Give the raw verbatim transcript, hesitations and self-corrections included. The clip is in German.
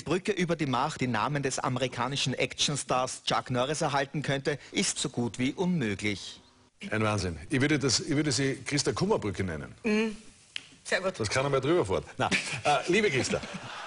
Brücke über die Macht den Namen des amerikanischen Actionstars Chuck Norris erhalten könnte, ist so gut wie unmöglich. Ein Wahnsinn. Ich würde, das, ich würde sie Christa Kummer Brücke nennen. Mhm. Sehr gut. Das kann er mal drüber fahren. Na, äh, liebe Christa.